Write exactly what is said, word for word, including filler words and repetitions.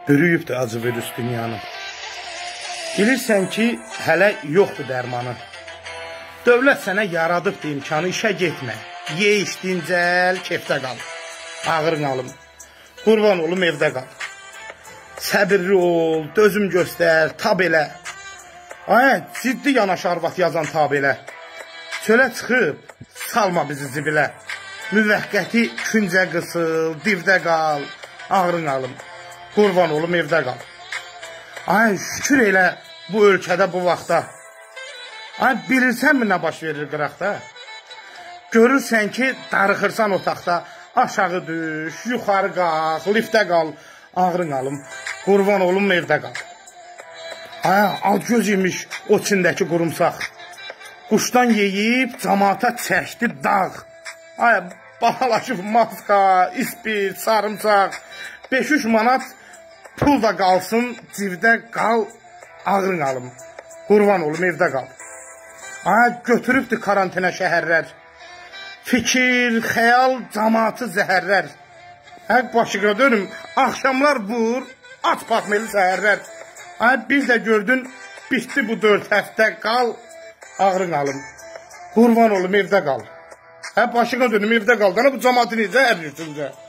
Bürüyübdür acı virüs dünyanın. Bilirsən ki, hələ yoxdur dərmanı. Dövlət sənə yaradıbdır imkanı, işə getmə. Ye, iç, dincəl, kefdə qal. Ağırın alım. Qurban olum, evdə qal. Səbirli ol, dözüm göstər, tab elə. Ay, ciddi yanaş arvat yazan tab elə. Çölə çıxıb, salma bizi zibilə. Müvəqqəti küncə qısıl, divdə qal. Ağırın alım. Qurban olum, evdə qal. Ay, şükür elə bu ölkədə bu vaxtda. Ay, bilirsənmi nə baş verir qıraqda? Görürsən ki, darıxırsan otaqda. Aşağı düş, yuxarı qalx, liftə qal. Ağrın alım, qurban olum, evdə qal. Ay, al göz imiş o içindəki qurumsaq. Quşdan yeyib, camaata çəkdi dağ. Ay, bahalaşıb maska, ispir, sarımsaq. beş üç manat pul da qalsın, civdə qal, ağrın alım. Qurban olum, evdə qal. Ay, götürübdür karantinə şəhərlər. Fikir, xəyal, cəmaatı zəhərlər. Hə, başıqa dönüm, axşamlar vur, at patmeli səhərlər. Ay, bir də gördün, bitdi bu dörd həftə, qal, ağrın alım. Qurban olum, evdə qal. Hə, başıqa dönüm, evdə qal. Dana bu cəmaatı necə ərlirsiniz?